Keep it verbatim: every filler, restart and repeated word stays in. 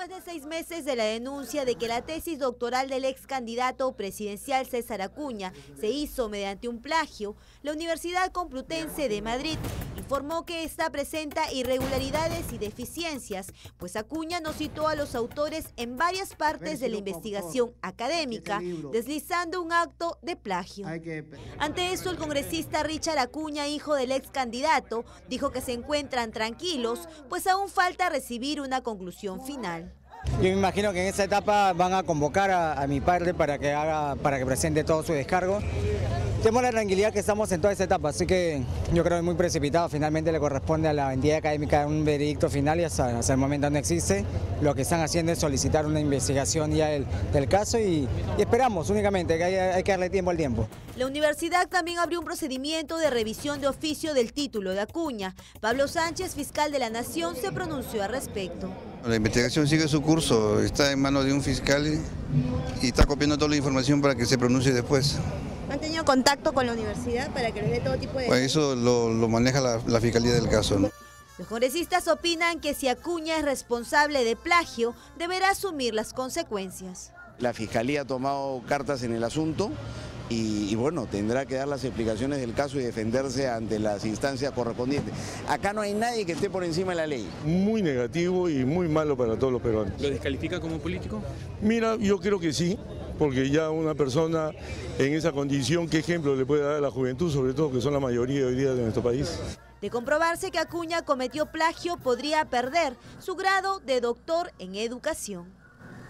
Después de seis meses de la denuncia de que la tesis doctoral del ex candidato presidencial César Acuña se hizo mediante un plagio, la Universidad Complutense de Madrid informó que esta presenta irregularidades y deficiencias, pues Acuña no citó a los autores en varias partes de la investigación académica, deslizando un acto de plagio. Ante eso, el congresista Richard Acuña, hijo del ex candidato, dijo que se encuentran tranquilos, pues aún falta recibir una conclusión final. Yo me imagino que en esa etapa van a convocar a, a mi padre para que haga, para que presente todo su descargo. Tenemos la tranquilidad que estamos en toda esa etapa, así que yo creo que es muy precipitado. Finalmente le corresponde a la entidad académica un veredicto final y hasta, hasta el momento no existe. Lo que están haciendo es solicitar una investigación ya del, del caso y, y esperamos únicamente que hay, hay que darle tiempo al tiempo. La universidad también abrió un procedimiento de revisión de oficio del título de Acuña. Pablo Sánchez, fiscal de la Nación, se pronunció al respecto. La investigación sigue su curso, está en manos de un fiscal y está copiando toda la información para que se pronuncie después. ¿Han tenido contacto con la universidad para que les dé todo tipo de...? Pues eso lo, lo maneja la, la fiscalía del caso, ¿no? Los congresistas opinan que si Acuña es responsable de plagio, deberá asumir las consecuencias. La fiscalía ha tomado cartas en el asunto y, y bueno, tendrá que dar las explicaciones del caso y defenderse ante las instancias correspondientes. Acá no hay nadie que esté por encima de la ley. Muy negativo y muy malo para todos los peruanos. ¿Lo descalifica como político? Mira, yo creo que sí, porque ya una persona en esa condición, ¿qué ejemplo le puede dar a la juventud, sobre todo que son la mayoría hoy día de nuestro país? De comprobarse que Acuña cometió plagio, podría perder su grado de doctor en educación.